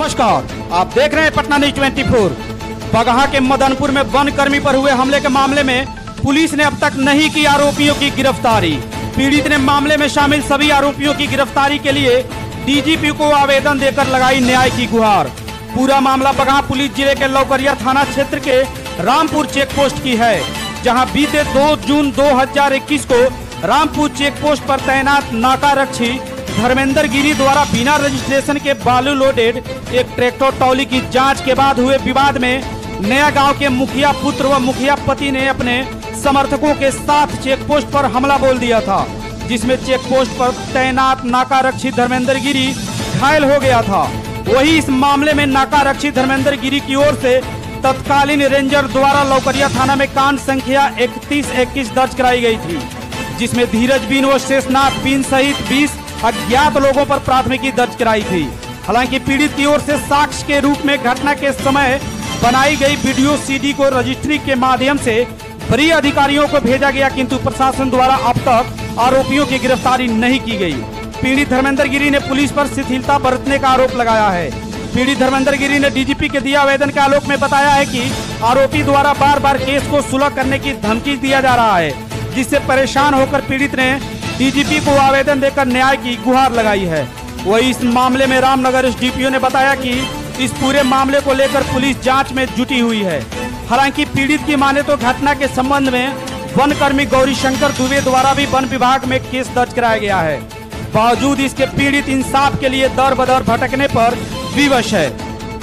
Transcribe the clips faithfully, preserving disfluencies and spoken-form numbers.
नमस्कार, आप देख रहे हैं पटना न्यूज चौबीस। बगहा के मदनपुर में वन कर्मी पर हुए हमले के मामले में पुलिस ने अब तक नहीं की आरोपियों की गिरफ्तारी। पीड़ित ने मामले में शामिल सभी आरोपियों की गिरफ्तारी के लिए डीजीपी को आवेदन देकर लगाई न्याय की गुहार। पूरा मामला बगहा पुलिस जिले के लौकरिया थाना क्षेत्र के रामपुर चेक पोस्ट की है, जहां बीते दो जून दो हजार इक्कीस को रामपुर चेक पोस्ट पर तैनात नाकारक्षी धर्मेंद्र गिरी द्वारा बिना रजिस्ट्रेशन के बालू लोडेड एक ट्रैक्टर ट्रॉली की जांच के बाद हुए विवाद में नया गांव के मुखिया पुत्र व मुखिया पति ने अपने समर्थकों के साथ चेक पोस्ट पर हमला बोल दिया था, जिसमें चेक पोस्ट पर तैनात नाकारक्षी धर्मेंद्र गिरी घायल हो गया था। वही इस मामले में नाकारक्षी धर्मेंद्र गिरी की ओर से तत्कालीन रेंजर द्वारा लौकरिया थाना में कांड संख्या इकतीस इक्कीस दर्ज कराई गई थी, जिसमें धीरज बीन व शेषनाथ बीन सहित बीस अज्ञात लोगों पर प्राथमिकी दर्ज कराई थी। हालांकि पीड़ित की ओर से साक्ष्य के रूप में घटना के समय बनाई गई वीडियो सीडी को रजिस्ट्री के माध्यम से वरीय अधिकारियों को भेजा गया, किंतु प्रशासन द्वारा अब तक आरोपियों की गिरफ्तारी नहीं की गई। पीड़ित धर्मेंद्र गिरी ने पुलिस पर शिथिलता बरतने का आरोप लगाया है। पीड़ित धर्मेंद्र गिरी ने डीजीपी के दिए आवेदन के आलोक में बताया है कि आरोपी द्वारा बार बार केस को सुलह करने की धमकी दिया जा रहा है, जिससे परेशान होकर पीड़ित ने डीजीपी को आवेदन देकर न्याय की गुहार लगाई है। वही इस मामले में रामनगर एसडीपीओ ने बताया कि इस पूरे मामले को लेकर पुलिस जांच में जुटी हुई है। हालांकि पीड़ित की माने तो घटना के संबंध में वन कर्मी गौरी शंकर दुबे द्वारा भी वन विभाग में केस दर्ज कराया गया है। बावजूद इसके पीड़ित इंसाफ के लिए दर बदर भटकने पर विवश है।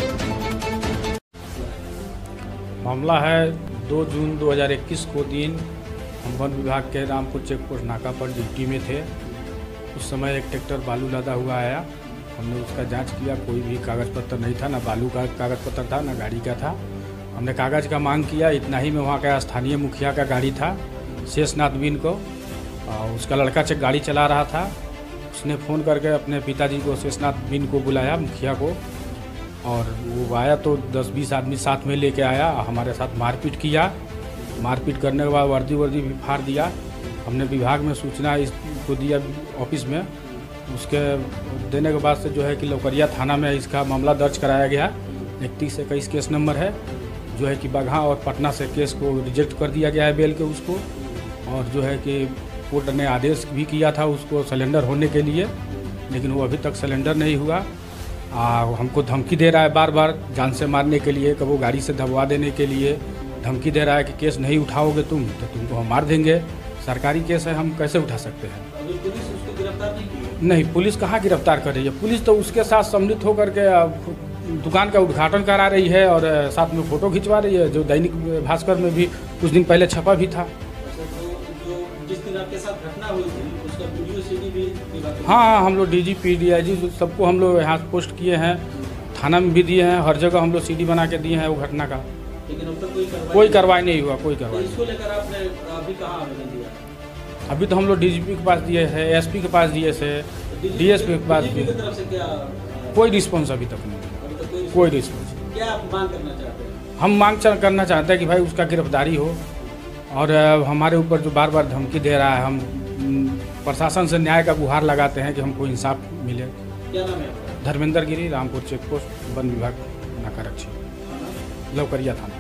मामला है दो जून दो हजार इक्कीस को दिन हम वन विभाग के रामपुर चेक पोस्ट नाका पर ड्यूटी में थे। उस समय एक ट्रैक्टर बालू लादा हुआ आया। हमने उसका जांच किया, कोई भी कागज़ पत्र नहीं था, ना बालू का कागज़ पत्र था ना गाड़ी का था। हमने कागज़ का मांग किया, इतना ही में वहाँ का स्थानीय मुखिया का गाड़ी था शेषनाथ बीन को, और उसका लड़का चेक गाड़ी चला रहा था। उसने फ़ोन करके अपने पिताजी को शेषनाथ बीन को बुलाया, मुखिया को, और वो आया तो दस बीस आदमी साथ में लेके आया। हमारे साथ मारपीट किया। मारपीट करने के बाद वर्दी वर्दी भी फाड़ दिया। हमने विभाग में सूचना इसको दिया ऑफिस में। उसके देने के बाद से जो है कि लौकरिया थाना में इसका मामला दर्ज कराया गया। इकतीस इक्कीस केस नंबर है, जो है कि बगहा और पटना से केस को रिजेक्ट कर दिया गया है बेल के उसको। और जो है कि कोर्ट ने आदेश भी किया था उसको सिलेंडर होने के लिए, लेकिन वो अभी तक सिलेंडर नहीं हुआ। आ, हमको धमकी दे रहा है बार बार जान से मारने के लिए, कभी गाड़ी से दबवा देने के लिए धमकी दे रहा है कि केस नहीं उठाओगे तुम तो तुमको हम मार देंगे। सरकारी केस है, हम कैसे उठा सकते हैं? अभी पुलिस उसको गिरफ्तार नहीं की? नहीं, पुलिस कहाँ गिरफ्तार कर रही है। पुलिस तो उसके साथ सम्मिलित होकर के दुकान का उद्घाटन करा रही है और साथ में फ़ोटो खिंचवा रही है, जो दैनिक भास्कर में भी कुछ दिन पहले छपा भी था। अच्छा, तो जो जिस दिन आपके साथ घटना हुई थी उसका वीडियो सीडी भी? हाँ हाँ, हम लोग डीजीपी डीआईजी सबको हम लोग यहाँ पोस्ट किए हैं, थाना में भी दिए हैं, हर जगह हम लोग सीडी बना के दिए हैं वो घटना का। लेकिन अब तक कोई कार्रवाई कोई कार्रवाई नहीं हुआ, कोई कार्रवाई। इसको लेकर आपने अभी कहाँ आवेदन दिया? अभी तो हम लोग डीजीपी के पास दिए हैं, एसपी के पास दिए से, डीएसपी के पास दिए। तरफ से क्या कोई रिस्पॉन्स अभी तक नहीं, अभी तक कोई कोई रिस्पॉन्स। क्या आप मांग करना चाहते हैं? हम मांग करना चाहते हैं कि भाई उसका गिरफ्तारी हो, और हमारे ऊपर जो बार बार धमकी दे रहा है, हम प्रशासन से न्याय का गुहार लगाते हैं कि हमको इंसाफ मिले। क्या नाम है आपका? धर्मेंद्र गिरी, रामपुर चेक पोस्ट, वन विभाग नाकारक्षी, लौकरिया थाना।